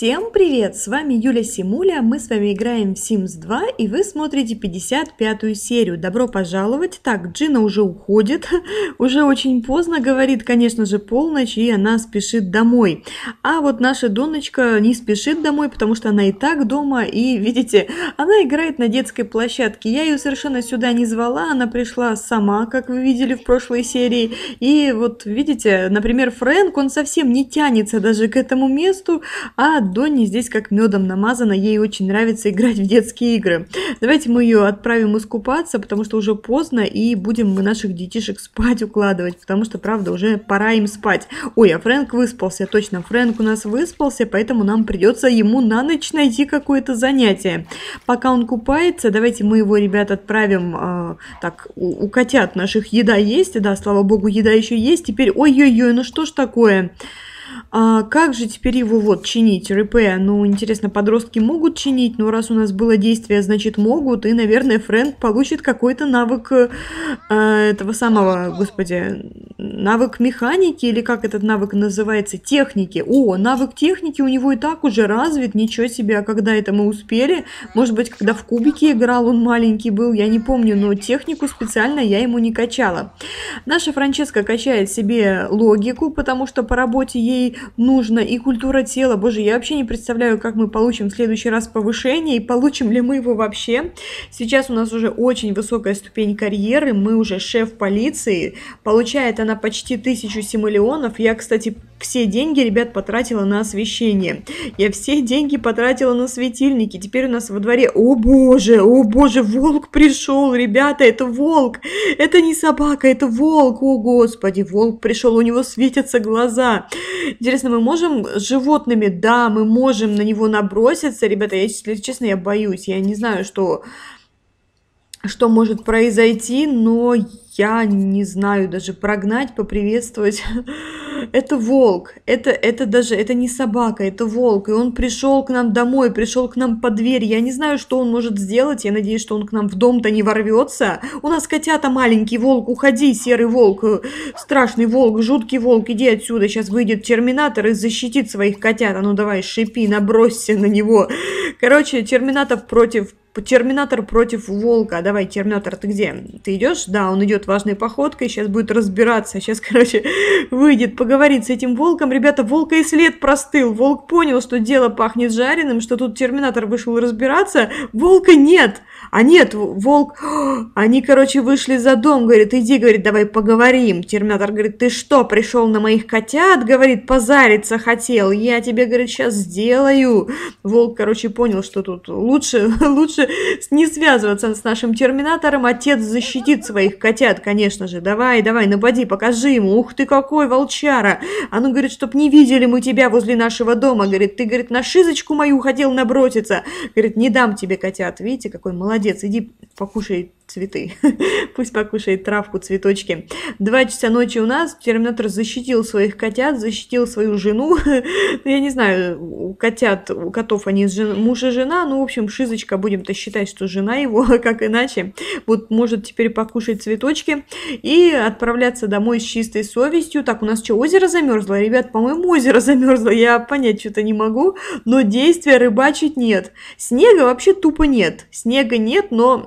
Всем привет! С вами Юля Симуля, мы с вами играем в Sims 2 и вы смотрите 55-ю серию. Добро пожаловать! Так, Джина уже уходит, уже очень поздно, говорит, конечно же, полночь, и она спешит домой. А вот наша Доночка не спешит домой, потому что она и так дома, и, видите, она играет на детской площадке. Я ее совершенно сюда не звала, она пришла сама, как вы видели в прошлой серии. И вот, видите, например, Фрэнк, он совсем не тянется даже к этому месту, а Донни здесь как медом намазана, ей очень нравится играть в детские игры. Давайте мы ее отправим искупаться, потому что уже поздно, и будем мы наших детишек спать укладывать, потому что, правда, уже пора им спать. Ой, а Фрэнк выспался, точно, Фрэнк у нас выспался, поэтому нам придется ему на ночь найти какое-то занятие. Пока он купается, давайте мы его, ребят, отправим, так, у котят наших еда есть, да, слава богу, еда еще есть, теперь, ой-ой-ой, ну что ж такое? Как же теперь его вот чинить? РП, ну, интересно, подростки могут чинить, но раз у нас было действие, значит, могут, и, наверное, Фрэнк получит какой-то навык этого самого, господи, навык механики, или как этот навык называется, техники. О, навык техники у него и так уже развит, ничего себе, а когда это мы успели? Может быть, когда в кубике играл, он маленький был, я не помню, но технику специально я ему не качала. Наша Франческа качает себе логику, потому что по работе ей нужно, и культура тела. Боже, я вообще не представляю, как мы получим в следующий раз повышение, и получим ли мы его вообще. Сейчас у нас уже очень высокая ступень карьеры, мы уже шеф полиции, получает она почти 1000 симолеонов. Я, кстати, все деньги, ребят, потратила на освещение. Я все деньги потратила на светильники. Теперь у нас во дворе... О боже, волк пришел, ребята, это волк. Это не собака, это волк. О господи, волк пришел, у него светятся глаза. Интересно, мы можем с животными? Да, мы можем на него наброситься. Ребята, если честно, я боюсь. Я не знаю, что может произойти, но я не знаю даже прогнать, поприветствовать. Это волк, это не собака, это волк, и он пришел к нам домой, пришел к нам под дверь. Я не знаю, что он может сделать, я надеюсь, что он к нам в дом-то не ворвется. У нас котята маленький, волк, уходи, серый волк, страшный волк, жуткий волк, иди отсюда, сейчас выйдет терминатор и защитит своих котят. А ну давай, шипи, набросься на него. Короче, терминатор против волка. Давай, терминатор, ты где? Ты идешь? Да, он идет важной походкой, сейчас будет разбираться. Сейчас, короче, выйдет, поговорит с этим волком. Ребята, волка и след простыл. Волк понял, что дело пахнет жареным, что тут терминатор вышел разбираться. Волка нет. А нет, волк... Они, короче, вышли за дом, говорит, иди, говорит, давай поговорим. Терминатор говорит, ты что, пришел на моих котят? Говорит, позариться хотел. Я тебе, говорит, сейчас сделаю. Волк, короче, понял, что тут лучше не связываться с нашим терминатором. Отец защитит своих котят, конечно же. Давай, напади, покажи ему. Ух ты какой, волчара. А ну, говорит, чтоб не видели мы тебя возле нашего дома. Говорит, ты, говорит, на шизочку мою хотел наброситься. Говорит, не дам тебе котят. Видите, какой молодец. Иди покушай цветы. Пусть покушает травку, цветочки. 2 часа ночи у нас. Терминатор защитил своих котят, защитил свою жену. Я не знаю, у котов они муж и жена. Ну, в общем, шизочка, будем-то считать, что жена его, как иначе. Вот может теперь покушать цветочки и отправляться домой с чистой совестью. Так, у нас что, озеро замерзло? Ребят, по-моему, озеро замерзло. Я понять что-то не могу. Но действия рыбачить нет. Снега вообще тупо нет. Снега нет, но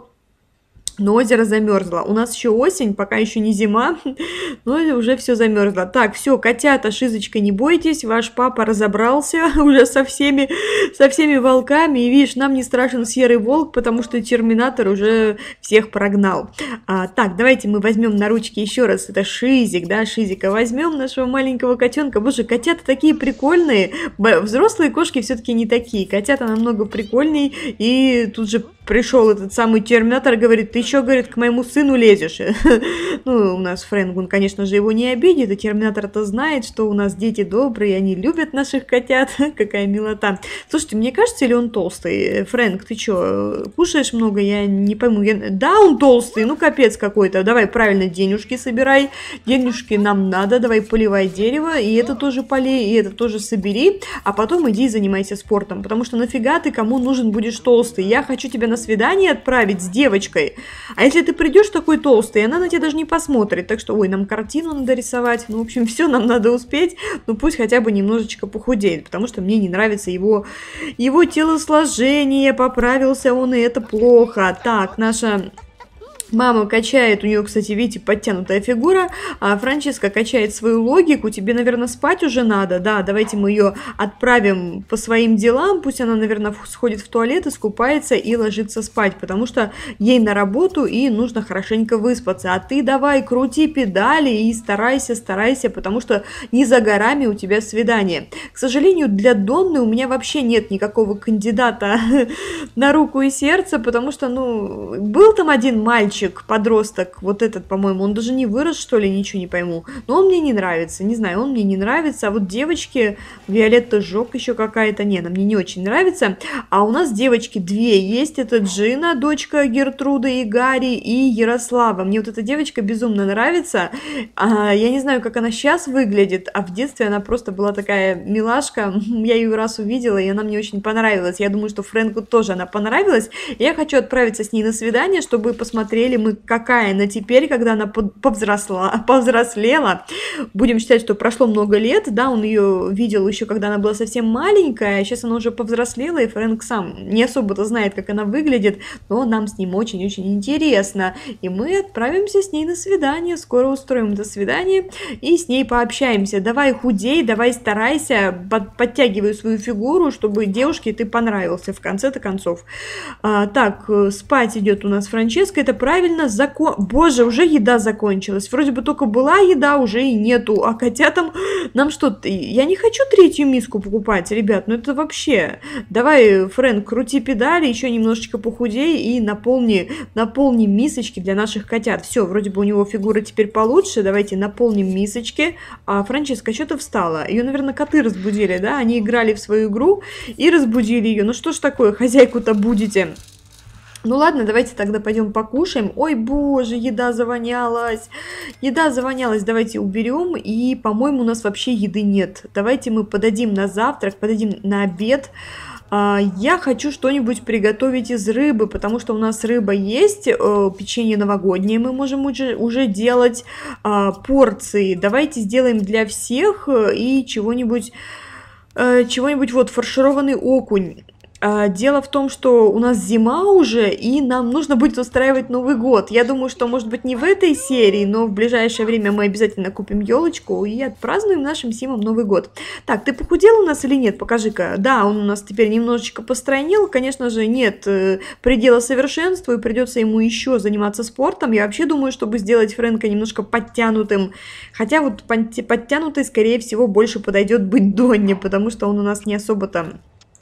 озеро замерзло. У нас еще осень, пока еще не зима, но уже все замерзло. Так, все, котята, шизочка, не бойтесь, ваш папа разобрался уже со всеми волками. И видишь, нам не страшен серый волк, потому что терминатор уже всех прогнал. Так, давайте мы возьмем на ручки еще раз. Это Шизик, да, Шизика возьмем, нашего маленького котенка. Боже, котята такие прикольные. Взрослые кошки все-таки не такие. Котята намного прикольнее. И тут же пришел этот самый терминатор, говорит, ты еще, говорит, к моему сыну лезешь. Ну, у нас Фрэнк, он, конечно же, его не обидит, и терминатор-то знает, что у нас дети добрые, они любят наших котят. Какая милота. Слушайте, мне кажется, или он толстый? Фрэнк, ты что, кушаешь много? Я не пойму. Да, он толстый, ну капец какой-то. Давай правильно денежки собирай. Денежки нам надо, давай поливай дерево, и это тоже полей, и это тоже собери, а потом иди и занимайся спортом, потому что нафига ты кому нужен будешь толстый? Я хочу тебя на свидание отправить с девочкой. А если ты придешь такой толстый, она на тебя даже не посмотрит. Так что, ой, нам картину надо рисовать. Ну, в общем, все нам надо успеть. Ну, пусть хотя бы немножечко похудеет, потому что мне не нравится его телосложение. Поправился он, и это плохо. Так, наша... Мама качает, у нее, кстати, видите, подтянутая фигура, а Франческа качает свою логику, тебе, наверное, спать уже надо, да, давайте мы ее отправим по своим делам, пусть она, наверное, сходит в туалет, искупается и ложится спать, потому что ей на работу и нужно хорошенько выспаться, а ты давай крути педали и старайся, потому что не за горами у тебя свидание. К сожалению, для Донны у меня вообще нет никакого кандидата на руку и сердце, потому что, ну, был там один мальчик, подросток, вот этот, по-моему, он даже не вырос, что ли, ничего не пойму. Но он мне не нравится, не знаю, он мне не нравится. А вот девочки, Виолетта Жок еще какая-то, не, она мне не очень нравится. А у нас девочки две есть, это Джина, дочка Гертруды и Гарри, и Ярослава. Мне вот эта девочка безумно нравится. Я не знаю, как она сейчас выглядит, а в детстве она просто была такая милашка. Я ее раз увидела, и она мне очень понравилась. Я думаю, что Фрэнку тоже она понравилась. Я хочу отправиться с ней на свидание, чтобы посмотреть мы, какая она теперь, когда она повзрослела. Будем считать, что прошло много лет, да, он ее видел еще, когда она была совсем маленькая, сейчас она уже повзрослела, и Фрэнк сам не особо-то знает, как она выглядит, но нам с ним очень-очень интересно, и мы отправимся с ней на свидание, скоро устроим это свидание, и с ней пообщаемся. Давай худей, давай старайся, подтягивай свою фигуру, чтобы девушке ты понравился, в конце-то концов. Так, спать идет у нас Франческа, это правильно. Боже, уже еда закончилась. Вроде бы только была еда, уже и нету. А котятам нам что? Я не хочу третью миску покупать, ребят. Ну это вообще. Давай, Фрэнк, крути педали, еще немножечко похудей и наполни мисочки для наших котят. Все, вроде бы у него фигура теперь получше. Давайте наполним мисочки. А Франческа, что ты встала? Ее, наверное, коты разбудили, да? Они играли в свою игру и разбудили ее. Ну что ж такое, хозяйку-то будете? Ну ладно, давайте тогда пойдем покушаем. Ой, боже, еда завонялась. Еда завонялась. Давайте уберем. И, по-моему, у нас вообще еды нет. Давайте мы подадим на завтрак, подадим на обед. Я хочу что-нибудь приготовить из рыбы, потому что у нас рыба есть. Печенье новогоднее мы можем уже делать. Порции. Давайте сделаем для всех и чего-нибудь, вот, фаршированный окунь. Дело в том, что у нас зима уже, и нам нужно будет устраивать Новый год. Я думаю, что, может быть, не в этой серии, но в ближайшее время мы обязательно купим елочку и отпразднуем нашим Симом Новый год. Так, ты похудел у нас или нет? Покажи-ка. Да, он у нас теперь немножечко постройнел. Конечно же, нет предела совершенству, и придется ему еще заниматься спортом. Я вообще думаю, чтобы сделать Фрэнка немножко подтянутым. Хотя вот подтянутый, скорее всего, больше подойдет быть Донне, потому что он у нас не особо-то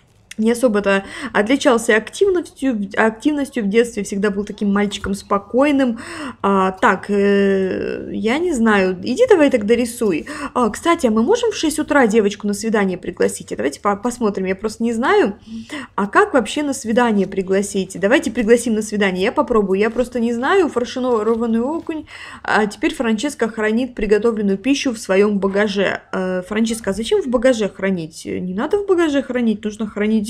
отличался активностью в детстве, всегда был таким мальчиком спокойным. Так, я не знаю, иди давай тогда рисуй. Кстати, а мы можем в 6 утра девочку на свидание пригласить? Давайте посмотрим, я просто не знаю. А как вообще на свидание пригласить? Давайте пригласим на свидание, я попробую, я просто не знаю. Фаршированный окунь. А теперь Франческа хранит приготовленную пищу в своем багаже. Франческа, а зачем в багаже хранить? Не надо в багаже хранить, нужно хранить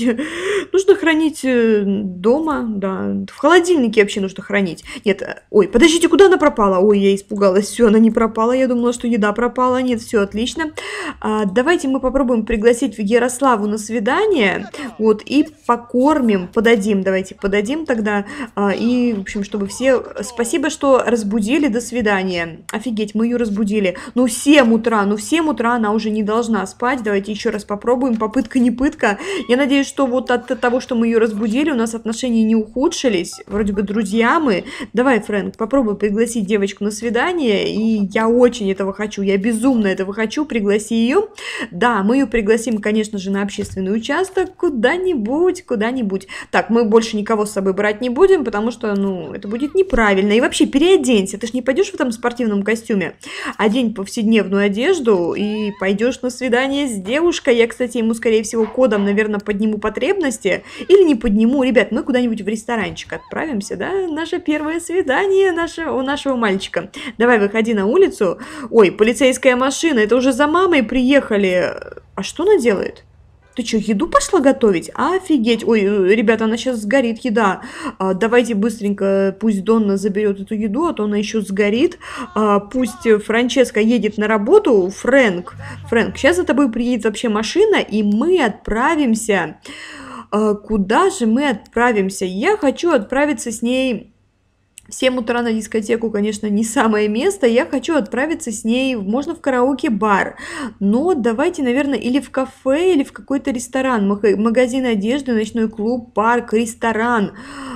дома, да, в холодильнике вообще нужно хранить. Нет, ой, подождите, куда она пропала? Ой, я испугалась, все, она не пропала, я думала, что еда пропала, нет, все отлично. Давайте мы попробуем пригласить Ярославу на свидание, вот, и давайте подадим тогда, и, в общем, чтобы все, спасибо, что разбудили, до свидания. Офигеть, мы ее разбудили, ну, в 7 утра она уже не должна спать, давайте еще раз попробуем, попытка не пытка, я надеюсь, что вот от того, что мы ее разбудили, у нас отношения не ухудшились. Вроде бы друзья мы. Давай, Фрэнк, попробуй пригласить девочку на свидание. И я очень этого хочу. Я безумно этого хочу. Пригласи ее. Да, мы ее пригласим, конечно же, на общественный участок. Куда-нибудь. Так, мы больше никого с собой брать не будем, потому что, ну, это будет неправильно. И вообще, переоденься. Ты ж не пойдешь в этом спортивном костюме. Одень повседневную одежду и пойдешь на свидание с девушкой. Я, кстати, ему, скорее всего, кодом, наверное, подниму потребности или не подниму. Ребят, мы куда-нибудь в ресторанчик отправимся, да? Наше первое свидание у нашего мальчика. Давай, выходи на улицу. Ой, полицейская машина, это уже за мамой приехали. А что она делает? Ты что, еду пошла готовить? Офигеть. Ой, ребята, она сейчас сгорит, еда. Давайте быстренько, пусть Донна заберет эту еду, а то она еще сгорит. Пусть Франческа едет на работу. Фрэнк, сейчас за тобой приедет вообще машина, и мы отправимся. Куда же мы отправимся? Я хочу отправиться с ней... В 7 утра на дискотеку, конечно, не самое место. Я хочу отправиться с ней, можно в караоке-бар. Но давайте, наверное, или в кафе, или в какой-то ресторан. Магазин одежды, ночной клуб, парк, ресторан.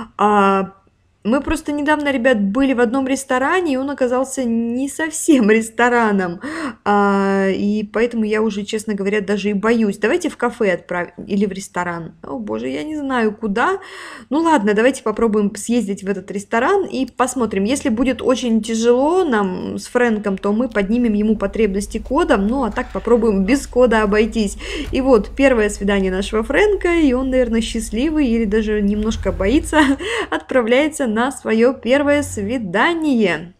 Мы просто недавно, ребят, были в одном ресторане, и он оказался не совсем рестораном. И поэтому я уже, честно говоря, даже и боюсь. Давайте в кафе отправим или в ресторан. О, боже, я не знаю, куда. Ну ладно, давайте попробуем съездить в этот ресторан и посмотрим. Если будет очень тяжело нам с Фрэнком, то мы поднимем ему потребности кодом. Ну, а так попробуем без кода обойтись. И вот первое свидание нашего Фрэнка, и он, наверное, счастливый или даже немножко боится, отправляется на свое первое свидание.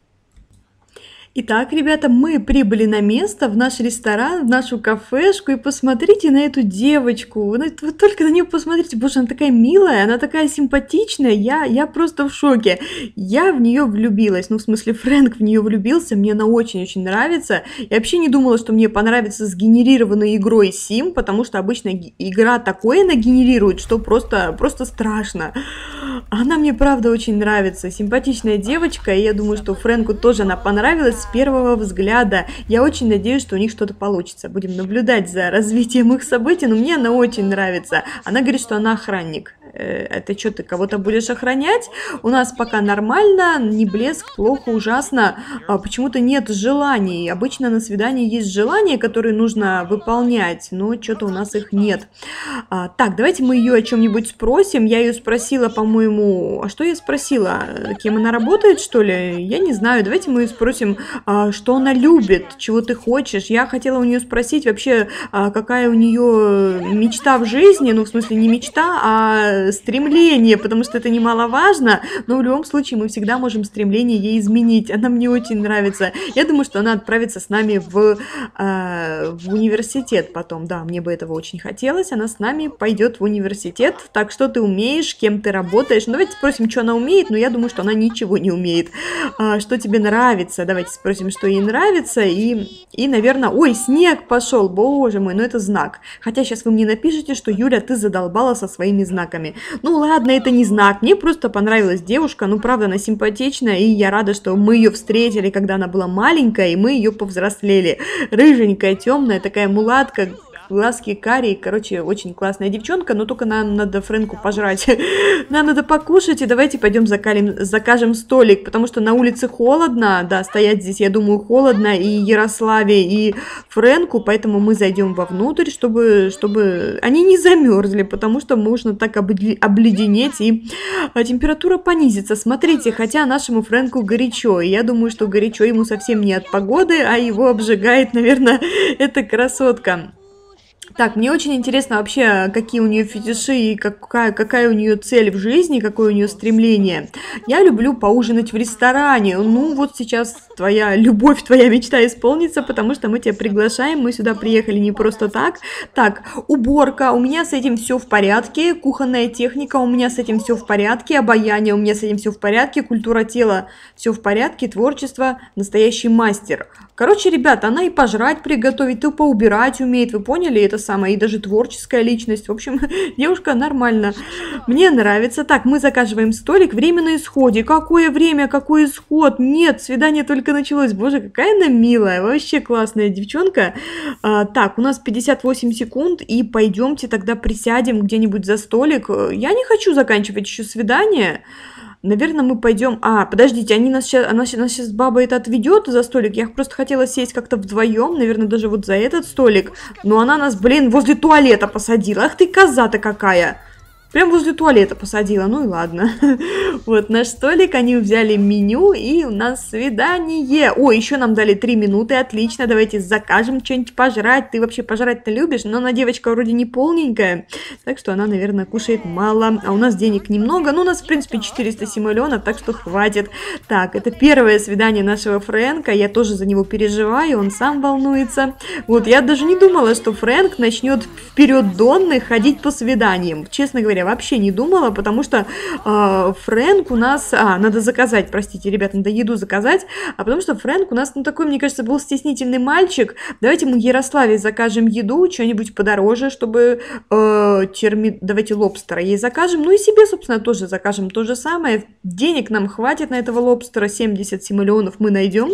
Итак, ребята, мы прибыли на место, в наш ресторан, в нашу кафешку, и посмотрите на эту девочку. Вы только на нее посмотрите, боже, она такая милая, она такая симпатичная, я просто в шоке. Я в нее влюбилась, ну, в смысле, Фрэнк в нее влюбился, мне она очень-очень нравится. Я вообще не думала, что мне понравится сгенерированной игрой Сим, потому что обычно игра такое нагенерирует, что просто страшно. Она мне, правда, очень нравится, симпатичная девочка, и я думаю, что Фрэнку тоже она понравилась с первого взгляда. Я очень надеюсь, что у них что-то получится. Будем наблюдать за развитием их событий, но мне она очень нравится. Она говорит, что она охранник. Это что, ты кого-то будешь охранять? У нас пока нормально, не блеск, плохо, ужасно. Почему-то нет желаний. Обычно на свидании есть желания, которые нужно выполнять, но что-то у нас их нет. Так, давайте мы ее о чем-нибудь спросим. Я ее спросила, по-моему... А что я спросила? Кем она работает, что ли? Я не знаю. Давайте мы ее спросим, что она любит, чего ты хочешь. Я хотела у нее спросить вообще, какая у нее мечта в жизни. Ну, в смысле, не мечта, а стремление, потому что это немаловажно, но в любом случае мы всегда можем стремление ей изменить. Она мне очень нравится. Я думаю, что она отправится с нами в университет потом. Да, мне бы этого очень хотелось. Она с нами пойдет в университет. Так, что ты умеешь, кем ты работаешь? Ну, давайте спросим, что она умеет, но я думаю, что она ничего не умеет. Что тебе нравится? Давайте спросим, что ей нравится. И наверное... Ой, снег пошел, боже мой, ну это знак. Хотя сейчас вы мне напишите, что Юля, ты задолбала со своими знаками. Ну ладно, это не знак, мне просто понравилась девушка, ну правда она симпатичная, и я рада, что мы ее встретили, когда она была маленькая, и мы ее повзрослели. Рыженькая, темная, такая мулатка, глазки карие, короче, очень классная девчонка, но только нам надо Фрэнку пожрать. Нам надо покушать, и давайте пойдем закажем столик, потому что на улице холодно, да, стоять здесь, я думаю, холодно и Ярославе, и Фрэнку, поэтому мы зайдем вовнутрь, чтобы они не замерзли, потому что можно так обледенеть, и температура понизится. Смотрите, хотя нашему Фрэнку горячо, и я думаю, что горячо ему совсем не от погоды, а его обжигает, наверное, эта красотка. Так, мне очень интересно вообще, какие у нее фетиши и какая у нее цель в жизни, какое у нее стремление. Я люблю поужинать в ресторане. Ну, вот сейчас твоя любовь, твоя мечта исполнится, потому что мы тебя приглашаем, мы сюда приехали не просто так. Так, уборка, у меня с этим все в порядке, кухонная техника, у меня с этим все в порядке, обаяние, у меня с этим все в порядке, культура тела, все в порядке, творчество, настоящий мастер. Короче, ребята, она и пожрать приготовить, и поубирать умеет, вы поняли, это самое, и даже творческая личность. В общем, девушка нормально. Мне нравится. Так, мы заказываем столик, время на исходе. Какое время, какой исход? Нет, свидание только началось. Боже, какая она милая, вообще классная девчонка. Так, у нас 58 секунд, и пойдемте тогда присядем где-нибудь за столик. Я не хочу заканчивать еще свидание. Наверное, мы пойдем... подождите, она сейчас баба это отведет за столик. Я просто хотела сесть как-то вдвоем, наверное, даже вот за этот столик. Но она нас, блин, возле туалета посадила. Ах ты, коза-то какая! Прям возле туалета посадила, ну и ладно. Вот наш столик, они взяли меню, и у нас свидание. О, еще нам дали 3 минуты, отлично, давайте закажем что-нибудь пожрать. Ты вообще пожрать-то любишь? Но она девочка вроде не полненькая, так что она, наверное, кушает мало. А у нас денег немного, ну у нас, в принципе, 400 симоленов, так что хватит. Так, это первое свидание нашего Фрэнка, я тоже за него переживаю, он сам волнуется. Вот, я даже не думала, что Фрэнк начнет вперед Донны ходить по свиданиям. Честно говоря, вообще не думала, потому что Фрэнк у нас... надо заказать, простите, ребят, надо еду заказать, потому что Фрэнк у нас, ну, такой, мне кажется, был стеснительный мальчик. Давайте мы в Ярославе закажем еду, что-нибудь подороже, чтобы... Давайте лобстера ей закажем, ну и себе, собственно, тоже закажем то же самое. Денег нам хватит на этого лобстера, 70 симоленов мы найдем.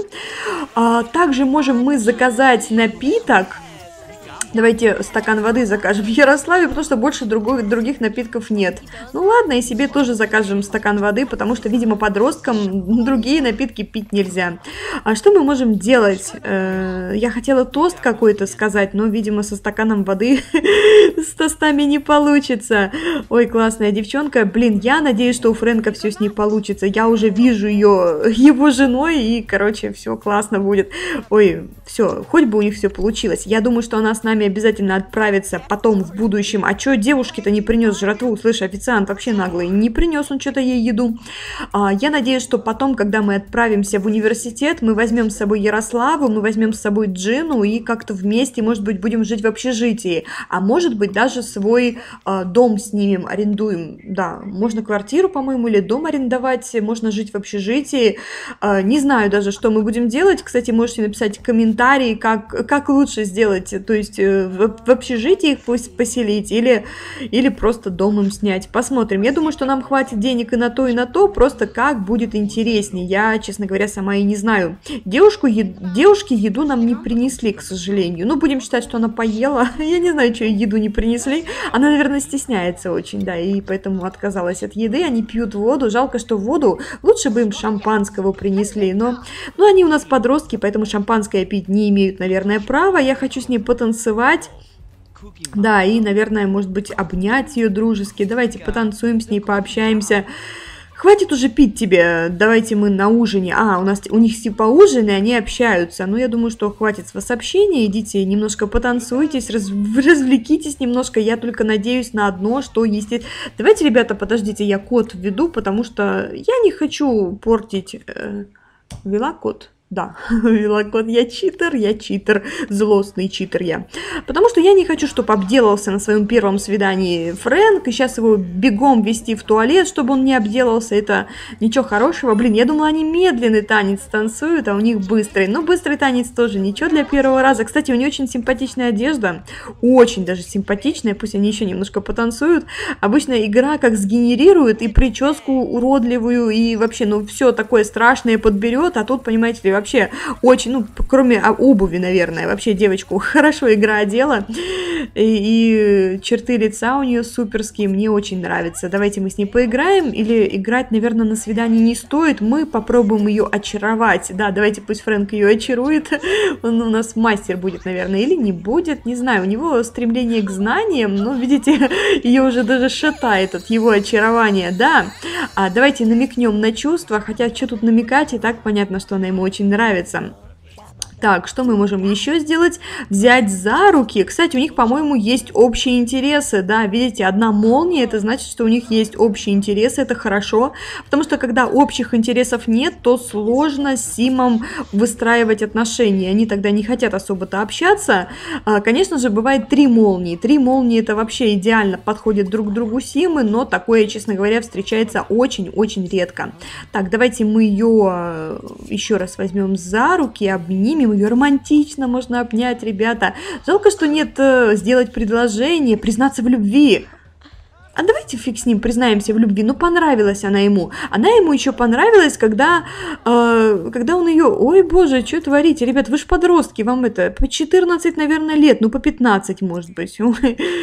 Также можем мы заказать напиток. Давайте стакан воды закажем в Ярославе, потому что больше других напитков нет. Ну ладно, и себе тоже закажем стакан воды, потому что, видимо, подросткам другие напитки пить нельзя. А что мы можем делать? Я хотела тост какой-то сказать, но, видимо, со стаканом воды с тостами не получится. Ой, классная девчонка. Блин, я надеюсь, что у Фрэнка все с ней получится. Я уже вижу ее, его женой, и, короче, все классно будет. Ой, все, хоть бы у них все получилось. Я думаю, что она с нами обязательно отправится потом в будущем. А чё девушке-то не принес жратву? Слышь, официант вообще наглый. Не принес он что-то ей еду. Я надеюсь, что потом, когда мы отправимся в университет, мы возьмем с собой Ярославу, мы возьмем с собой Джину и как-то вместе, может быть, будем жить в общежитии. А может быть, даже свой дом снимем, арендуем. Да, можно квартиру, по-моему, или дом арендовать, можно жить в общежитии. Не знаю даже, что мы будем делать. Кстати, можете написать комментарии, как лучше сделать. То есть в общежитии их пусть поселить или просто дом им снять. Посмотрим. Я думаю, что нам хватит денег и на то, просто как будет интереснее. Я, честно говоря, сама и не знаю. Девушки еду нам не принесли, к сожалению. Ну, будем считать, что она поела. Я не знаю, что ей еду не принесли. Она, наверное, стесняется очень, да, и поэтому отказалась от еды. Они пьют воду. Жалко, что воду лучше бы им шампанского принесли. Но они у нас подростки, поэтому шампанское пить не имеют, наверное, права. Я хочу с ней потанцевать. Да, и, наверное, может быть, обнять ее дружески. Давайте потанцуем с ней, пообщаемся. Хватит уже пить тебе, давайте мы на ужине. У них типа ужин, и они общаются. Ну, я думаю, что хватит с вас общения. Идите немножко потанцуйтесь, развлекитесь немножко. Я только надеюсь на одно, что есть... Давайте, ребята, подождите, я код введу, потому что я не хочу портить... Ввела код? Да, ввела код. Я читер, злостный читер я. Потому что я не хочу, чтобы обделался на своем первом свидании Фрэнк, и сейчас его бегом вести в туалет, чтобы он не обделался. Это ничего хорошего. Блин, я думала, они медленный танец танцуют, а у них быстрый. Но быстрый танец тоже ничего для первого раза. Кстати, у нее очень симпатичная одежда. Очень даже симпатичная. Пусть они еще немножко потанцуют. Обычно игра как сгенерирует и прическу уродливую, и вообще, ну, все такое страшное подберет. А тут, понимаете ли, вообще очень, ну, кроме обуви, наверное, вообще девочку хорошо игра одела, и черты лица у нее суперские, мне очень нравится. Давайте мы с ней поиграем, или играть, наверное, на свидании не стоит, мы попробуем ее очаровать. Да, давайте пусть Фрэнк ее очарует, он у нас мастер будет, наверное, или не будет, не знаю, у него стремление к знаниям, но, видите, ее уже даже шатает от его очарования, да. Давайте намекнем на чувства, хотя что тут намекать, и так понятно, что она ему очень нравится. Так, что мы можем еще сделать? Взять за руки. Кстати, у них, по-моему, есть общие интересы. Да, видите, одна молния, это значит, что у них есть общие интересы. Это хорошо, потому что когда общих интересов нет, то сложно с Симом выстраивать отношения. Они тогда не хотят особо-то общаться. Конечно же, бывает 3 молнии. 3 молнии это вообще идеально подходит друг к другу Симы, но такое, честно говоря, встречается очень-очень редко. Так, давайте мы ее еще раз возьмем за руки, обнимем. Ее романтично можно обнять, ребята. Жалко, что нет сделать предложение, признаться в любви. А давайте фиг с ним признаемся в любви. Ну, понравилась она ему. Она ему еще понравилась, когда он ее... Ой, боже, что творите? Ребят, вы же подростки, вам это... По 14, наверное, лет, ну, по 15, может быть. Я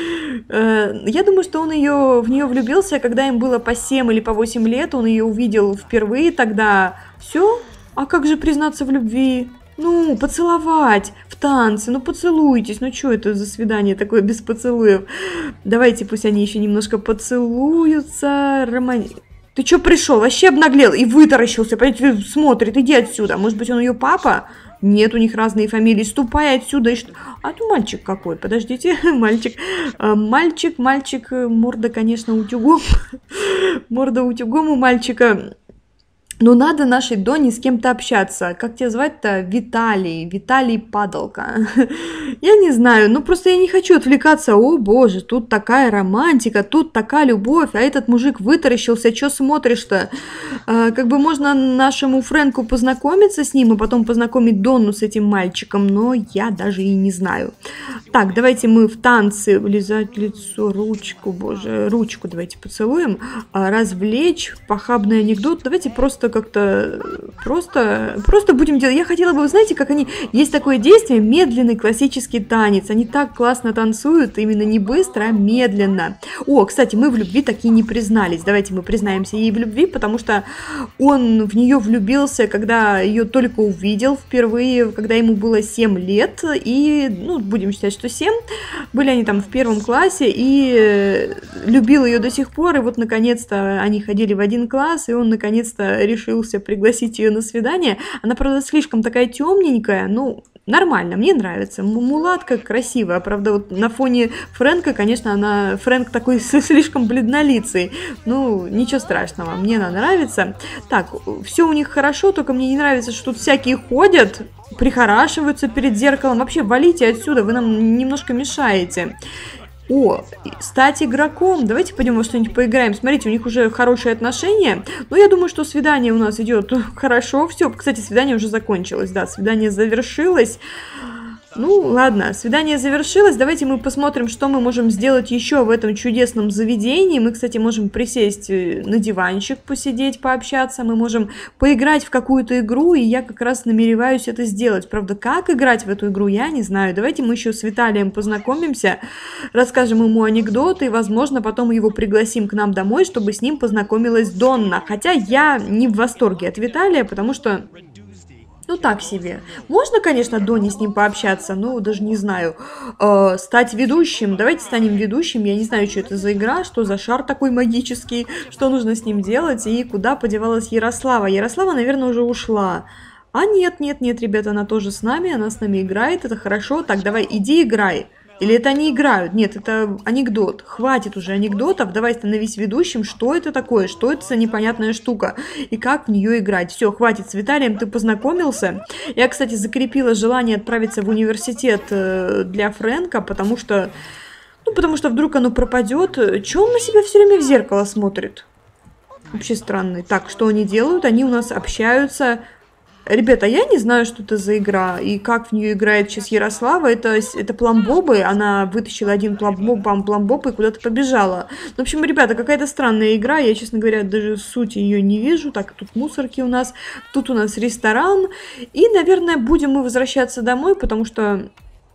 думаю, что он в нее влюбился, когда им было по 7 или по 8 лет. Он ее увидел впервые тогда. Все? А как же признаться в любви? Ну, поцеловать. В танцы, ну поцелуйтесь, ну что это за свидание такое без поцелуев? Давайте пусть они еще немножко поцелуются. Ты что пришел? Вообще обнаглел и вытаращился, понимаете, смотрит, иди отсюда. Может быть, он ее папа? Нет, у них разные фамилии. Ступай отсюда. А тут мальчик какой? Подождите, мальчик. Мальчик, морда, конечно, утюгом. Морда утюгом у мальчика. Но надо нашей Доне с кем-то общаться. Как тебя звать-то? Виталий Падалка. Я не знаю, ну просто я не хочу отвлекаться. О боже, тут такая романтика, тут такая любовь, а этот мужик вытаращился, что смотришь-то? Как бы можно нашему Фрэнку познакомиться с ним, и потом познакомить Донну с этим мальчиком, но я даже и не знаю. Так, давайте мы в танцы, лизать лицо, ручку, боже, ручку давайте поцелуем, развлечь, похабный анекдот, давайте просто как-то, просто будем делать. Я хотела бы, вы знаете, как они, есть такое действие, медленный классический танец, они так классно танцуют, именно не быстро, а медленно. О, кстати, мы в любви такие не признались, давайте мы признаемся ей в любви, потому что он в нее влюбился, когда ее только увидел впервые, когда ему было 7 лет, и, ну, будем считать, что 7, были они там в 1 классе, и любил ее до сих пор, и вот, наконец-то, они ходили в 1 класс, и он, наконец-то, решился пригласить ее на свидание. Она, правда, слишком такая темненькая, ну, нормально, мне нравится. Мулатка красивая, правда, вот на фоне Фрэнка, конечно, Фрэнк такой слишком бледнолицый. Ну, ничего страшного, мне она нравится. Так, все у них хорошо, только мне не нравится, что тут всякие ходят, прихорашиваются перед зеркалом. Вообще, валите отсюда, вы нам немножко мешаете. О, стать игроком. Давайте пойдем во что-нибудь поиграем. Смотрите, у них уже хорошие отношения. Но я думаю, что свидание у нас идет хорошо. Все, кстати, свидание уже закончилось. Да, свидание завершилось. Ну, ладно, свидание завершилось. Давайте мы посмотрим, что мы можем сделать еще в этом чудесном заведении. Мы, кстати, можем присесть на диванчик, посидеть, пообщаться. Мы можем поиграть в какую-то игру, и я как раз намереваюсь это сделать. Правда, как играть в эту игру, я не знаю. Давайте мы еще с Виталием познакомимся, расскажем ему анекдоты, и, возможно, потом его пригласим к нам домой, чтобы с ним познакомилась Донна. Хотя я не в восторге от Виталия, потому что... Ну, так себе. Можно, конечно, Донни с ним пообщаться, но даже не знаю. Стать ведущим. Давайте станем ведущим. Я не знаю, что это за игра, что за шар такой магический, что нужно с ним делать и куда подевалась Ярослава. Ярослава, наверное, уже ушла. А нет, ребята, она тоже с нами, она с нами играет, это хорошо. Так, давай, иди играй. Или это они играют? Нет, это анекдот. Хватит уже анекдотов, давай становись ведущим. Что это такое? Что это за непонятная штука? И как в нее играть? Все, хватит, с Виталием ты познакомился. Я, кстати, закрепила желание отправиться в университет для Фрэнка, потому что... Ну, потому что вдруг оно пропадет. Чего он на себя все время в зеркало смотрит? Вообще странный. Так, что они делают? Они у нас общаются... Ребята, я не знаю, что это за игра, и как в нее играет сейчас Ярослава. Это пломбобы, она вытащила один пломбоб и куда-то побежала. В общем, ребята, какая-то странная игра, я, честно говоря, даже сути ее не вижу. Так, тут мусорки у нас, тут у нас ресторан. И, наверное, будем мы возвращаться домой, потому что...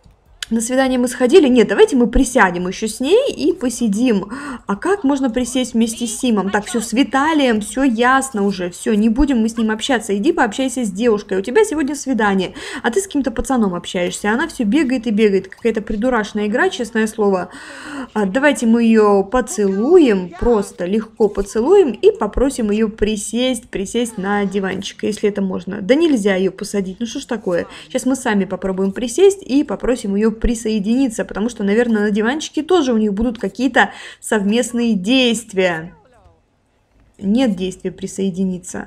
На свидание мы сходили? Нет, давайте мы присядем еще с ней и посидим. А как можно присесть вместе с Симом? Так, все, с Виталием, все ясно уже, все, не будем мы с ним общаться. Иди пообщайся с девушкой, у тебя сегодня свидание, а ты с каким-то пацаном общаешься. Она все бегает и бегает, какая-то придурашная игра, честное слово. Давайте мы ее поцелуем, просто легко поцелуем и попросим ее присесть на диванчик, если это можно. Да нельзя ее посадить, ну что ж такое. Сейчас мы сами попробуем присесть и попросим ее присоединиться, потому что, наверное, на диванчике тоже у них будут какие-то совместные действия. Нет действия присоединиться.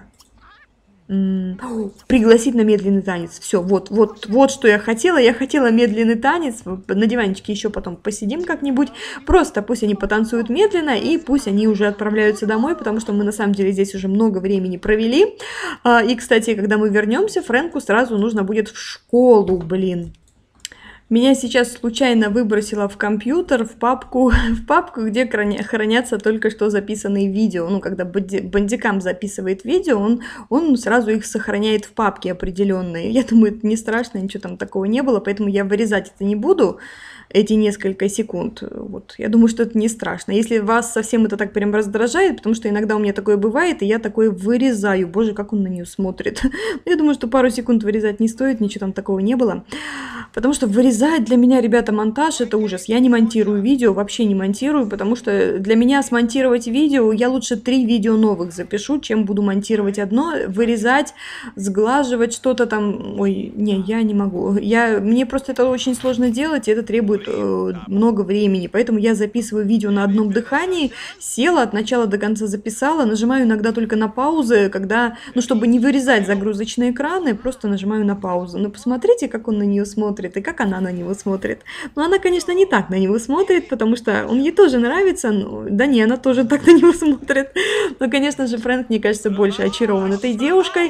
Пригласить на медленный танец. Все, вот что я хотела. Я хотела медленный танец. На диванчике еще потом посидим как-нибудь. Просто пусть они потанцуют медленно, и пусть они уже отправляются домой, потому что мы на самом деле здесь уже много времени провели. И, кстати, когда мы вернемся, Фрэнку сразу нужно будет в школу, блин. Меня сейчас случайно выбросило в компьютер, в папку, в папку, где хранятся только что записанные видео. Ну, когда Bandicam записывает видео, он сразу их сохраняет в папке определенные. Я думаю, это не страшно, ничего там такого не было, поэтому я вырезать это не буду, эти несколько секунд. Вот. Я думаю, что это не страшно. Если вас совсем это так прям раздражает, потому что иногда у меня такое бывает, и я такое вырезаю. Боже, как он на нее смотрит. Я думаю, что пару секунд вырезать не стоит, ничего там такого не было. Потому что вырезать для меня, ребята, монтаж — это ужас. Я не монтирую видео, вообще не монтирую, потому что для меня смонтировать видео, я лучше 3 видео новых запишу, чем буду монтировать одно, вырезать, сглаживать что-то там. Ой, не, я не могу. Мне просто это очень сложно делать, и это требует много времени. Поэтому я записываю видео на одном дыхании, села, от начала до конца записала, нажимаю иногда только на паузы, когда, ну, чтобы не вырезать загрузочные экраны, просто нажимаю на паузу. Но посмотрите, как он на нее смотрит, и как она на него смотрит. Но она, конечно, не так на него смотрит, потому что он ей тоже нравится. Да не, она тоже так на него смотрит. Но, конечно же, Фрэнк, мне кажется, больше очарован этой девушкой.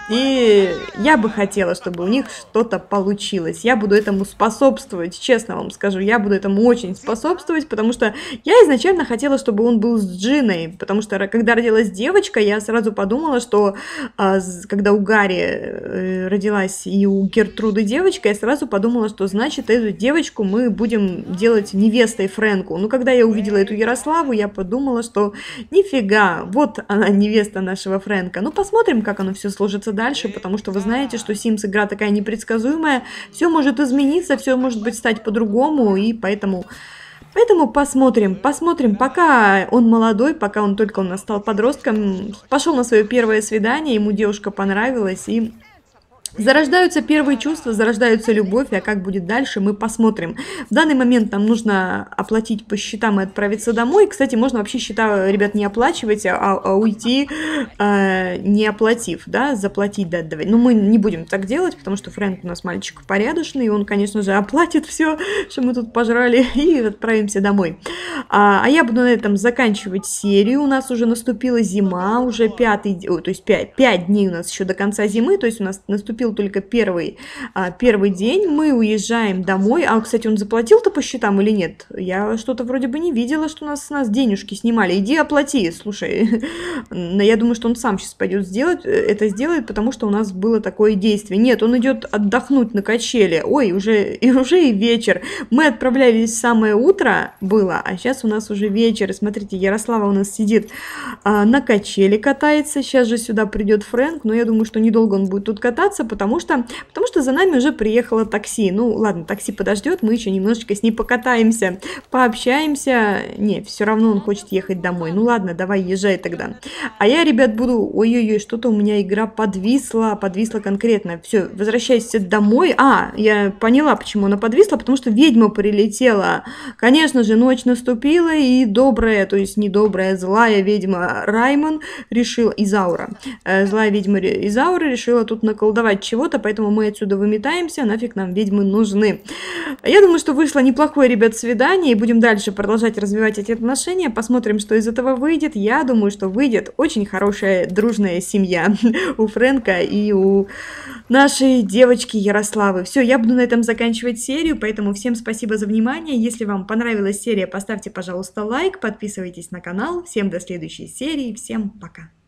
И я бы хотела, чтобы у них что-то получилось. Я буду этому способствовать, честно вам скажу. Я буду этому очень способствовать, потому что я изначально хотела, чтобы он был с Джиной. Потому что, когда родилась девочка, я сразу подумала, что когда у Гарри родилась и у Гертруды девочка, я сразу подумала, что значит, эту девочку мы будем делать невестой Фрэнку. Но когда я увидела эту Ярославу, я подумала, что нифига, вот она, невеста нашего Фрэнка. Ну, посмотрим, как оно все сложится дальше, потому что вы знаете, что Sims игра такая непредсказуемая, все может измениться, все может быть стать по-другому, и поэтому посмотрим, пока он молодой, пока он только у нас стал подростком, пошел на свое первое свидание, ему девушка понравилась, и зарождаются первые чувства, зарождается любовь, а как будет дальше, мы посмотрим. В данный момент нам нужно оплатить по счетам и отправиться домой. Кстати, можно вообще счета, ребят, не оплачивать, а уйти, не оплатив, да, заплатить, да, давай. Но мы не будем так делать, потому что Фрэнк у нас мальчик порядочный, и он, конечно же, оплатит все, что мы тут пожрали, и отправимся домой. А я буду на этом заканчивать серию. У нас уже наступила зима, уже 5 дней у нас еще до конца зимы, то есть у нас наступил только первый день, мы уезжаем домой. А, кстати, он заплатил-то по счетам или нет? Я что-то вроде бы не видела, что с нас денежки снимали. Иди оплати, слушай. Но я думаю, что он сам сейчас пойдет это сделает, потому что у нас было такое действие. Нет, он идет отдохнуть на качели. Ой, уже и вечер. Мы отправлялись в самое утро было, а сейчас у нас уже вечер. И смотрите, Ярослава у нас сидит на качели, катается. Сейчас же сюда придет Фрэнк, но я думаю, что недолго он будет тут кататься, потому что за нами уже приехало такси. Ну, ладно, такси подождет, мы еще немножечко с ней покатаемся, пообщаемся. Не, все равно он хочет ехать домой. Ну, ладно, давай, езжай тогда. А я, ребят, буду... Ой-ой-ой, что-то у меня игра подвисла конкретно. Все, возвращайся домой. Я поняла, почему она подвисла, потому что ведьма прилетела. Конечно же, ночь наступила, и добрая, то есть не добрая, злая ведьма Раймон решила... Изаура. Злая ведьма Изаура решила тут наколдовать чего-то, поэтому мы отсюда выметаемся, нафиг нам ведьмы нужны. Я думаю, что вышло неплохое, ребят, свидание, и будем дальше продолжать развивать эти отношения, посмотрим, что из этого выйдет. Я думаю, что выйдет очень хорошая дружная семья у Фрэнка и у нашей девочки Ярославы. Все, я буду на этом заканчивать серию, поэтому всем спасибо за внимание. Если вам понравилась серия, поставьте, пожалуйста, лайк, подписывайтесь на канал. Всем до следующей серии, всем пока!